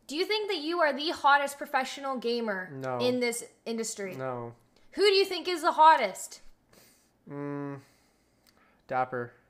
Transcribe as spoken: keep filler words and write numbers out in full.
Do you think that you are the hottest professional gamer no. in this industry? No. Who do you think is the hottest? Mm, dapr.